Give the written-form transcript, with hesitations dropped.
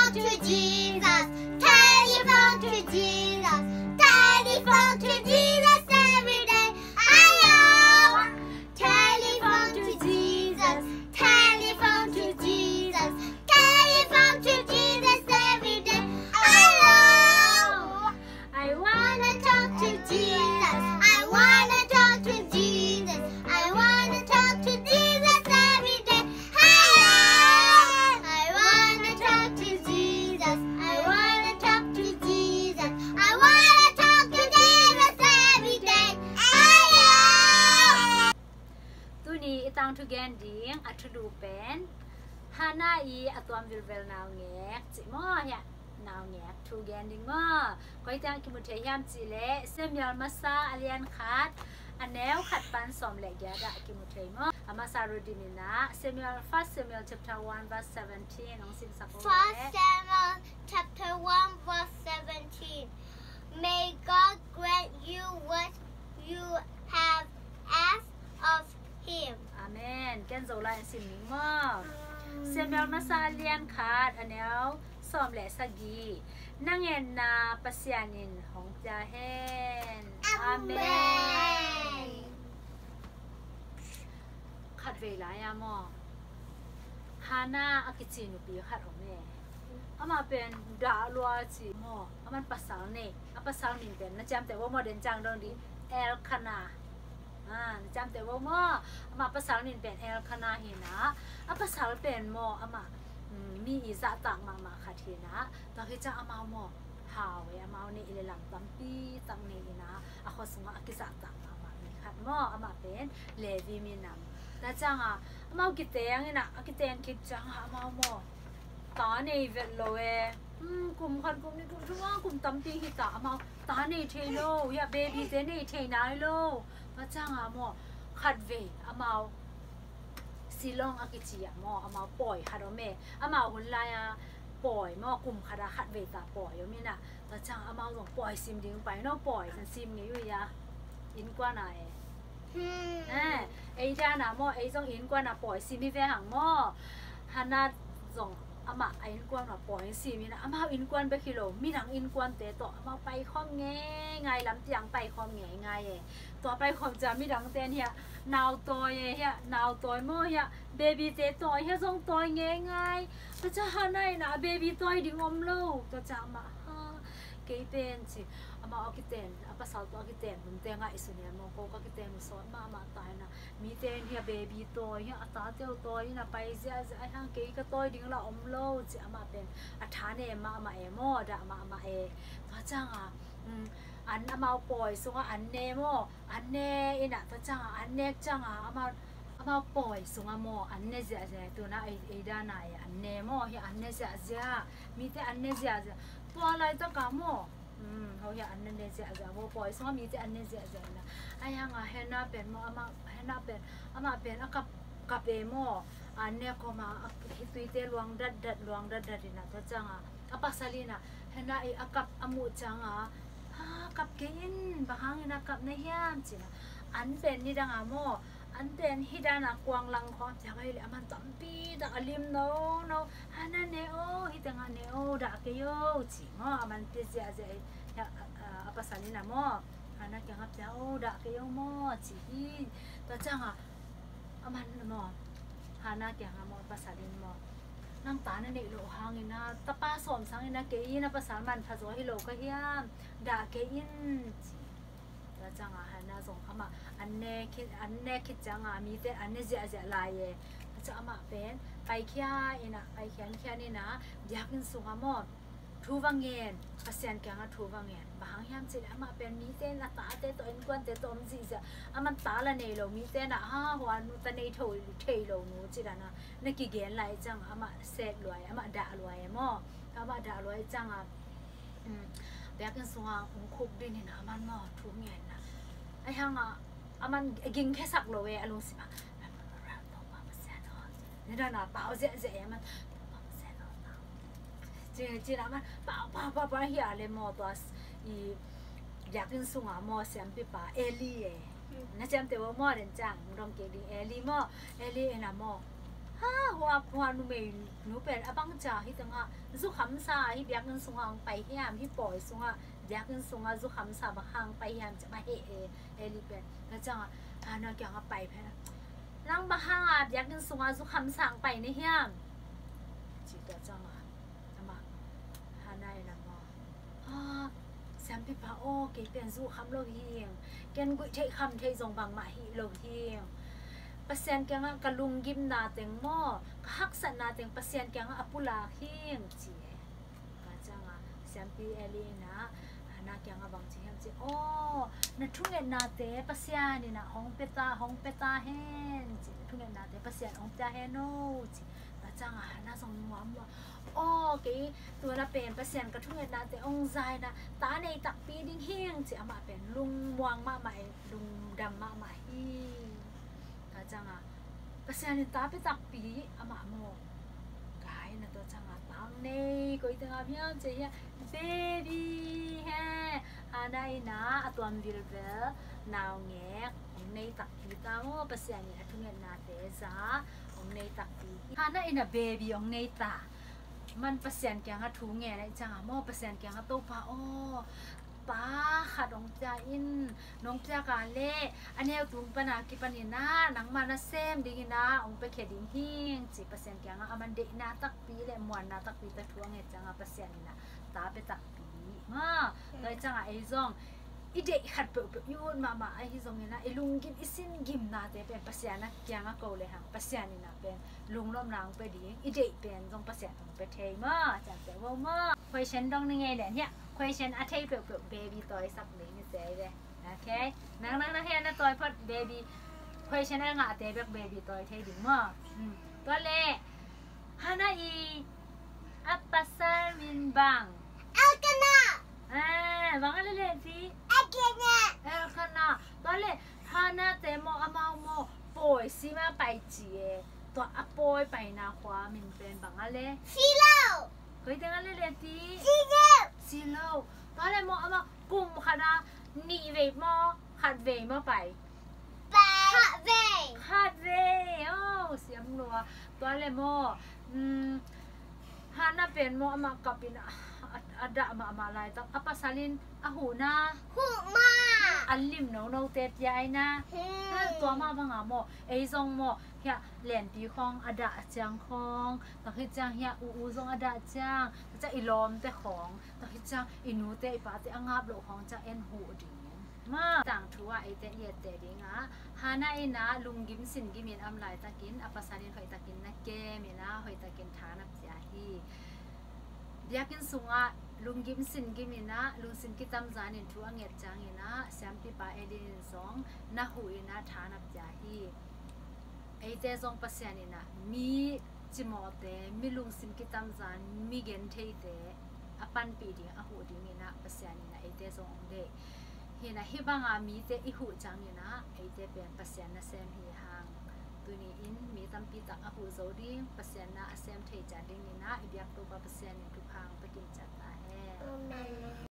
to Jesus. Telephone to Jesus. Telephone to Jesus every day. Hello. Telephone to Jesus. Telephone to Jesus. Telephone to Jesus every day. Hello. I wanna talk to Jesus. I wanna talk to Jesus. I wanna talk to Jesus every day. Hello. I wanna talk to Jesus. I wanna talk to Jesus. I wanna talk to Jesus every day. Hello. ตัวนี้ตังทุแกนดิ้งอัตดูเป็นฮานาอีอัตวมวิลเวลนาวเงกจิมอเนี่ยนาวเงกทุแกนดิ้งมอก็ยังคิมุเทียมจิเลเซมยอลมาซาอเลียนคัดอันแนวขัดปันสมเหล็กยาดะคิมุเทียมอามาซารูดิมินะเซมยอลฟัสเซมยอล chapter 1 verse 17น้องสินสักโอ First Samuel chapter 1 verse 17. May God grant you what you have asked of Him. อาเมนแกนโซลาสินมิงมอเซมยอลมาซาอเลียนคัดอันแนวสอมแหลสกีนั่งเงินนาปัสยานินของจาเฮนอาเมนขัดเวลายามอฮานาอากิจินุปีขัดออกแม่อามาเป็นดาลัวจีมออามันภาษาเนี่ยอาภาษาหนึ่งเป็นนะจำแต่ว่าโมเดิร์นจังตรงนี้เอลคานาจำแต่ว่าโมอามาภาษาหนึ่งเป็นเอลคานาเห็นนะอาภาษาเป็นโมอามามีอิสระต่างมาค่ะทีนะตอนที่จะเอามาหมอหาวเอามาในอิเลลังตัมปีตังนี้นะอาเขาสงอากิสระต่างมามีค่ะหมอเอามาเป็นเลวีมีนำแต่จังเอามากิเตียงนี่นะกิเตียงคิดจังเอามาหมอตาในเวลโลเอกลุ่มคนกลุ่มนี้กลุ่มที่ว่ากลุ่มตัมปีที่ตาเอามาตาในเทโลอย่าเบบี้เจนี่เทนายโลแต่จังเอาหมอขัดเวเอามาซีลองอากิจิอะมอเอามาปล่อยคาร์โดเมเอามาหุ่นลายปล่อยมอกลุ่มคาราขัดเวตาปล่อยยมิน่ะแต่จังเอามาส่งปล่อยซิมดิ้งไปนอกปล่อยสันซิมงี้อยู่ยะอินกว่าไหนไอ้ด้าน่ะมอไอ้ส่งอินกว่าน่ะปล่อยซิมที่แฝงมอฮันน่าส่งอามาไอ้อินกว่าน่ะปล่อยซิมนี่นะอามาอินกว่าไปกิโลมีหนังอินกว่าเตะต่ออามาไปข้อมแง่ไงลำเตียงไปข้อมแง่ไงต่อไปข้อมจะมีหนังเต้นเฮียนาวตัวเฮียนาวตัวมั่วเฮียเบบี้เตะตัวเฮียส่งตัวไงไงก็จะหาไหนนะเบบี้ตัวดิ้งอมโลก็จะมาเกย์เป็นสิอามาเอากิเตนอาภาษาตัวกิเตนมันเตงไงสุเนี่ยมองก็กิเตนมันสอนมาตายนะมีเตนเฮียเบบี้ตัวเฮียอัตราเจ้าตัวนี่นะไปเสียไอ้ทางเกย์ก็ตัวดิ้งละอมโลสิอามาเป็นอัฐานเนี่ยมาเอโมดะมาเอก็จังอันอามาปล่อยส่งอันเนโมอันเนอินะก็จังอันเนกจังอามาปล่อยส่งโมอันเนเสียตัวนะไอ้ด้านไหนอันเนโมเฮียอันเนเสียมีแต่อันเนเสียตัวอะไรจะกำโมเขาเฮียอันเนเสียโมปล่อยส่งมีแต่อันเนเสียนะไอ้ยังเฮน่าเป็นโมอามาเป็นกับเอโมอันเนก็มาฮิตุยเตลวงดัดดินะก็จังอาปัสลีนะเฮน่าไอ้กับอามุจังกับเกนบางนะกับในยามจีนะอันเป็นนี่ดังโมอันเป็นฮิดานะกวางลังความจะไปเลยมันตัมปีดักอลิมโนฮันนั่นเนโอฮิดังเนโอดักเกโยจีโมมันเตเสียอาปัสลีนะโมฮันนั่นยังกับเจ้าดักเกโยโมจีตัวจังมันโมฮันนั่นยังโมปัสลีโมน้ำตาเนี่ยโลหะงี้นะตะป้าสมสังงี้นะเกยินนะภาษามันภาษาฮิโลก็เฮียมด่าเกยินแล้วจังฮันน่าส่งเข้ามาอันเนคิดจังมีแต่อันเนเสียลายจะเอามาเป็นไปแค่นะไปแค่นี่นะอยากกินสุขมอดทูวังเงินอาเซียนแกงทูวังเงินบางยามสิเอามาเป็นมีแต่ละตาแต่ตัวเอ็นกวนแต่ตัวมันสิจะมันตาละเนโลมีแต่นะหัวนูตะเนโถเทโลนูจิระนะนักกิเกนไหลจังมาเสร็จรวยมาด่ารวยมั่วมาด่ารวยจังแบกกันสุขคุกดินนะมันมั่วทูเงินนะไอ้ยังมันกินแค่สักโลอารมณ์สิมานี่ด้านหน้าเปล่าเจ๊มันจีน่ะมันเปล่าเฮียเลยมอตัวอยากกินสุงมอเสียงปีป่าเอลี่นะจำแต่ว่ามอเดินจังรองเกดิเอลี่มอเอลี่นะมอหัวพวนุเมนหนูเป็นอบังจ่าที่จังอ่ะซุคำซาที่เบียกเงินสุงไปเฮียมที่ปล่อยสุงอ่ะเบียกเงินสุงอ่ะซุคำซาบักฮังไปเฮียมจะมาเอลิเป็นแล้วจังอ่ะนาเกี่ยวกับไปแพ้นั่งบักฮังอ่ะเบียกเงินสุงอ่ะซุคำสั่งไปในเฮียมจีเดียจังอ่ะทำไมฮานายนะมอแซมพิพาโอเกเป็นซุคำโลเฮียงเกนกุยเทคำเทจงบางมาฮิโลเฮียงpasien kaya nga kalunggim natin mo kahaksan natin pasien kaya nga apulaking siye kaya nga siyempre Elena anak kaya nga bang siya natungin natin pasien na hong petahen natungin natin pasien hong petahen no kaya nga nasang mo okayตัวละเป็นpasien katungin natin ong zay na tanay takpi ding hing si ama pen lung muang ma mai lung dam ma maiจังอ่ะภาษาเนี่ยตาไปตักปีอามาโมกายนะตัวจังอ่ะตังเน่ก็อีตังอ่ะพี่อันเจียเบบี้แฮอันไหนนะตัวมันดิลเบลนาวเงี้ยองในตักปีตาโมภาษาเนี่ยทุ่งเงินนาเตซ่าองในตักปีอันไหนนะเบบี้องในตามันภาษาแกงอ่ะทุ่งเงี้ยนะจังอ่ะโมภาษาแกงอ่ะโตปาโอป้าขัดองจาอินน้องจากาเล่อันนี้ตุงปนากิปนินาหนังมานาเซมดีนะองไปเขดิงหิง10%แกงอ่ะมันเดนาตักปีเลยมวนนาตักปีตะทวงเงจังอ่ะ%นี่นะตาไปตักปีเลยจังอ่ะไอ้ซองอีเด็กขัดเปิดยูนมาไอ้ที่ซองนี่นะไอ้ลุงกิมอีสินกิมนาเตเป็น%นะแกงอ่ะเกาเลยฮะ%นี่นะเป็นลุงล้อมนางไปดีอีเด็กเป็นซอง%ไปเทมาจังแต่ว่าคุยฉันต้องยังไงเนี่ยquestion a take baby toy สักนิดนี่เสียเลยโอเคนั่งเฮียนะ toy พอ baby question อะไรงะเตะแบบ baby toy เท่ดีมากตัวเล่ฮานาอีอัปปัสซามินบังเอลคานาบังอะไรเล่สิเอลคานาตัวเล่ฮานาเตโมอามาโมป่วยสิมาไปจีตัวอป่วยไปนาขวามินเป็นบังอะไรซิโลเคยเจออะไรเล่สิซิโลตอนแรกมอเอามากุ่มค่ะนะหนีเวทมอขัดเวทมอไปขัดเวโอ้เสียงรัวตอนแรกมอฮาน่าเป็นมอเอามากับเป็นอัดดะมาอะไรต้องอัปสาลินหูนะหูมาอันลิมโนเตดใหญ่นะตัวมาบังอ่ะมอไอซองมอเฮียเหรียญปีของอัดดะจังของตอนที่จังเฮียอูซองอัดดะจังจะอีลอมแต่ของตอนที่จังอีนูเตอีปาเตอังอาบโลของจะเอ็นหูดีมาต่างทัวไอเตเยเตดิงะฮานาไอนะลุงกิมสินกิมินอัมไลตะกินอัปสาลินหอยตะกินนะเกมินะหอยตะกินฐานับยาฮีอยากกินสุงะลุงกิมสินกิมินะลุงสินกิตามจานินทัวเงียจังอินะแซมปิปาเอดินสองนะหูอินะฐานับยาฮีไอเตซองปัสยานินะมีจิมอเตมีลุงสินกิตามจานมีเกนเทเตอปันปีดิงอหูดิงินะปัสยานินะไอเตซองเดเฮนะฮิบังอามีเตอิหูจังอินะไอเตเป็นปัสยานะเซมฮีฮังตัวนี้อินมีตัมปีตักอหูโซดิงปัสยานะเซมเทจาดิงินะอิบยักตัวปัสยานิทุกฮังไปกินจัตตาเฮ